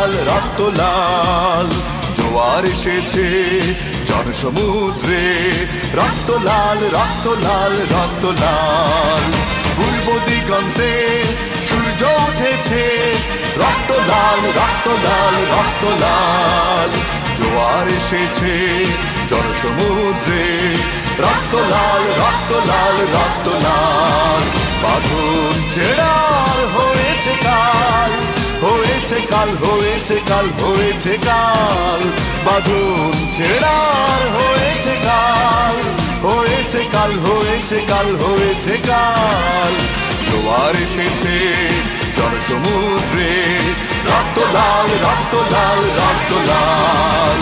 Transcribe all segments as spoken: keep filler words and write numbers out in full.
লাল রক্ত লাল জোয়ার এসেছে জনসমুদ্রে রক্ত লাল রক্ত লাল রক্ত লাল পূর্ব দিগন্তে সূর্য উঠেছে রক্ত লাল রক্ত লাল রক্ত লাল জোয়ার এসেছে জনসমুদ্রে রক্ত লাল রক্ত লাল রক্ত লাল বাঁধন ছেড়ার হয়েছে কাল হয়েছে কাল হয়েছে কাল হয়েছে কাল বাঁধন ছেড়ার হয়েছে কাল হয়েছে কাল হয়েছে কাল হয়েছে কাল জোয়ার এসেছে জনসমুদ্রে রক্ত লাল রক্ত লাল রক্ত লাল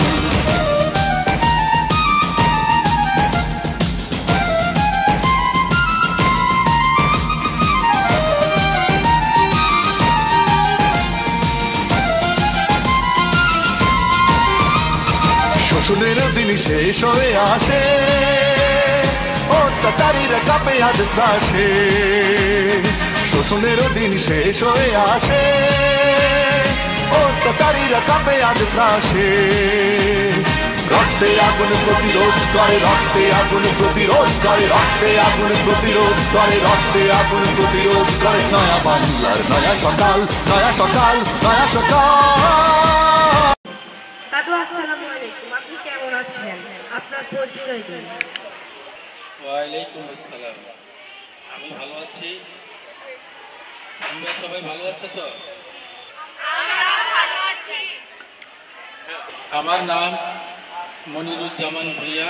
শোষণের দিন শেষ হয়ে আসে অত্যাচারীরা কাঁপে আজ ত্রাসে শোষণের দিন শেষ হয়ে আসে অত্যাচারীরা কাঁপে আজ ত্রাসে রক্তে আগুন প্রতিরোধ করে রক্তে আগুন প্রতিরোধ করে রক্তে আগুন প্রতিরোধ করে রক্তে আগুন প্রতিরোধ করে নয়া বাংলার নয়া সকাল নয়া সকাল নয়া সকাল। দাদু আসসালামু আলাইকুম, আপনি কেমন আছেন? আপনার পরিচয় দিন। ওয়ালাইকুম আসসালাম, আমি ভালো আছি। তোমরা সবাই ভালো আছো তো? আমার নাম মনিরুজ্জামান ভূঁইয়া,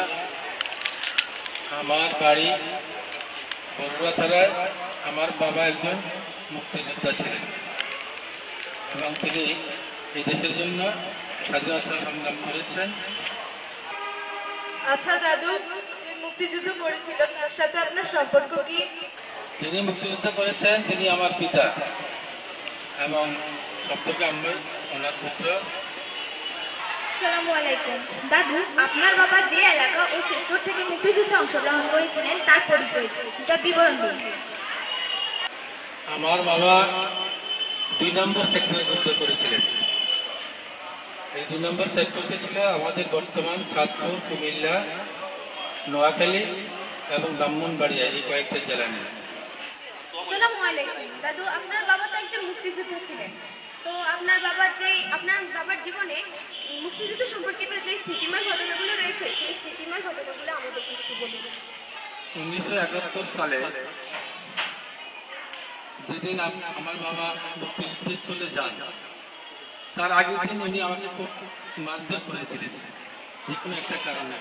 আমার বাড়ি বগুড়া থানায়। আমার বাবা একজন মুক্তিযোদ্ধা ছিলেন এবং তিনি এই দেশের জন্য স্বাধীনতা সংগ্রাম করেছেন। আচ্ছা দাদু, মুক্তিযুদ্ধ করেছিল, তার সাথে আপনার সম্পর্ক কি? তিনি মুক্তিযুদ্ধ করেছেন, তিনি আমার পিতা এবং সবথেকে আমি ওনার পুত্র। আসসালামু আলাইকুম। দাদু, আপনার বাবা যে এলাকা ও সেক্টর থেকে মুক্তিযুদ্ধে অংশগ্রহণ করেছিলেন তার পরিচয় যা বিবরণ দিন। আমার বাবা দুই নম্বর সেক্টরে যুদ্ধ করেছিলেন। এই দুই নম্বর সেক্টরটি ছিল আমাদের বর্তমান চাঁদপুর, কুমিল্লা, নোয়াখালী এবং ব্রাহ্মণবাড়িয়া, এই কয়েকটা জেলা নিয়ে। আসসালামু আলাইকুম। দাদু, আপনার বাবা তো একজন মুক্তিযোদ্ধা ছিলেন, তো আপনার বাবার যে আপনার বাবার জীবনে মুক্তিযুদ্ধ সম্পর্কিত যে স্মৃতিময় ঘটনাগুলো রয়েছে সেই স্মৃতিময় ঘটনাগুলো আমাদের একটু বলুন। উনিশশো একাত্তর সালে যেদিন আমার বাবা মুক্তিযুদ্ধে চলে যান, তার আগের দিন উনি আমাকে খুব মারধর করেছিলেন যে কোনো একটা কারণে।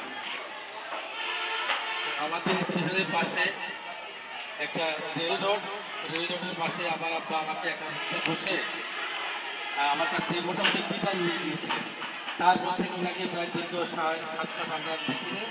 আমাদের স্টেশনের পাশে একটা রেল রোড, রেল রোডের পাশে আমার আব্বা আমাকে একটা বসে আমার কাছ থেকে মোটামুটি বিদায় নিয়ে গিয়েছিলেন। তারপর থেকে ওনাকে প্রায় দীর্ঘ সাত মাস আমরা দেখছিলেন।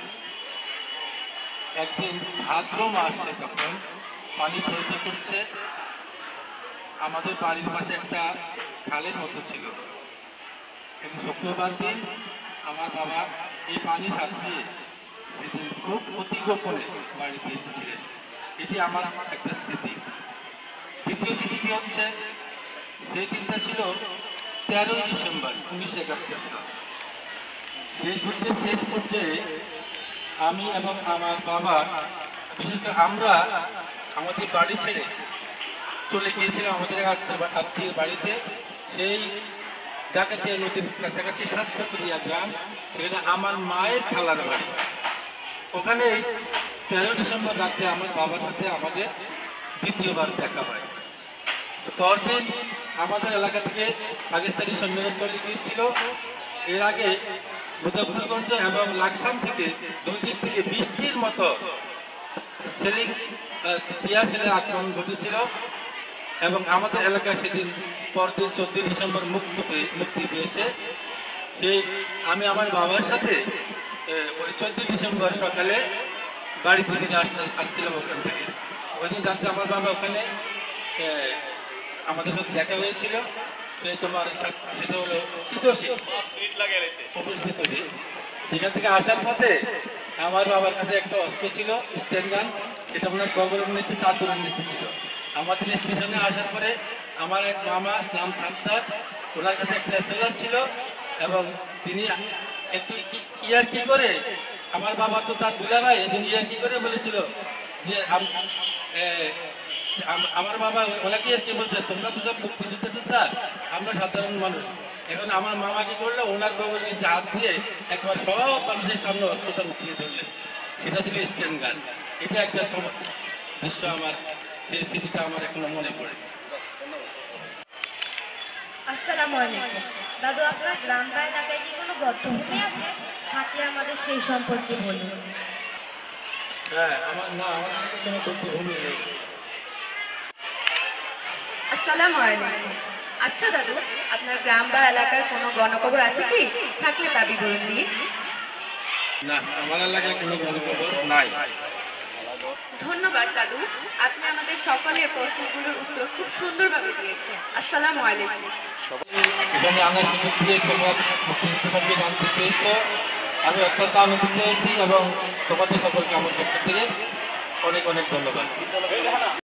একদিন ভাদ্র মাসে তখন পানি ঝরতে করছে, আমাদের বাড়ির পাশে একটা খালের মতো ছিল এবং শুক্রবার দিন আমার বাবা এই পানি সাঁতরিয়ে সেদিন খুব অতি গোপনে বাড়িতে এসেছিলেন। এটি আমার একটা স্মৃতি। দ্বিতীয় স্মৃতি হচ্ছে সেই দিনটা ছিল তেরোই ডিসেম্বর উনিশশো একাত্তর সাল। সেই যুদ্ধের শেষ পর্যায়ে আমি এবং আমার বাবা, বিশেষ করে আমরা আমাদের বাড়ি ছেড়ে চলে গিয়েছিলাম আমাদের আত্মীয় বাড়িতে। সেই ডাকাতিয়া নদীর কাছাকাছি সাতপুরিয়া গ্রাম, সেখানে আমার মায়ের খালার বাড়ি। ওখানে তেরো ডিসেম্বর রাত্রে আমার বাবার সাথে আমাদের দ্বিতীয়বার দেখা হয়। পরদিন আমাদের এলাকা থেকে পাকিস্তানি সৈন্যরা চলে গিয়েছিল। এর আগে মুজাফরগঞ্জ এবং লাকসাম থেকে দুই দিক থেকে বৃষ্টির মতো সেলিং টিয়া সেলের আক্রমণ ঘটেছিল এবং আমাদের এলাকায় সেদিন পরদিন চোদ্দই ডিসেম্বর মুক্তি পেয়ে মুক্তি পেয়েছে। সেই আমি আমার বাবার সাথে ওই চোদ্দই ডিসেম্বর সকালে বাড়ি থেকে আসছিলাম ওখান থেকে। ওই দিন রাত্রে আমার বাবা ওখানে আমাদের সাথে দেখা হয়েছিল। সে তোমার সেটা হলো সেখান থেকে আসার পথে আমার বাবার কাছে একটা অস্ত্র ছিল, স্টেন গান, সেটা ওনার গগরের নিচে চাদরের নিচে ছিল। আমাদের স্টেশনে আসার পরে আমার এক মামা নাম সান্তার, ওনার কাছে একটা সেলার ছিল এবং তিনি একটু ইয়ার কি করে আমার বাবা তো তার দুলাভাই এই জন্য ইয়ার কি করে বলেছিল যে আমার বাবা ওনাকে আর কি বলছে তোমরা তো সব মুক্তিযুদ্ধ স্যার আমরা সাধারণ মানুষ। এখন আমার মামা কি করলো ওনার বাবার নিচে হাত দিয়ে একবার সব মানুষের সামনে অস্ত্রটা উঠিয়ে ধরলেন, সেটা ছিল স্ট্যান্ড গান। এটা একটা দৃশ্য আমার, সেই স্মৃতিটা আমার এখনো মনে পড়ে। আসসালামু আলাইকুম দাদু, আপনার গ্রাম বা এলাকায় কি কোনো বদ্ধভূমি আছে? থাকলে আমাদের সেই সম্পর্কে বলুন। হ্যাঁ, আমার না আমার কাছে কোনো বদ্ধভূমি নেই। আসসালামু আলাইকুম। আচ্ছা দাদু, আপনার গ্রাম বা এলাকায় কোনো গণকবর আছে কি? থাকলে তা বিবরণ দিন। না, আমার এলাকায় কোনো গণকবর নাই। ধন্যবাদ দাদু, আপনি আমাদের সকলের প্রশ্নগুলোর উত্তর খুব সুন্দরভাবে দিয়েছেন। আসসালামু আলাইকুম। এখানে আমার সুযোগ দিয়ে তোমরা মুক্তিযুদ্ধকে জানতে চেয়েছ, আমি অত্যন্ত আনন্দিত হয়েছি এবং তোমাদের সকলকে আমার পক্ষ থেকে অনেক অনেক ধন্যবাদ।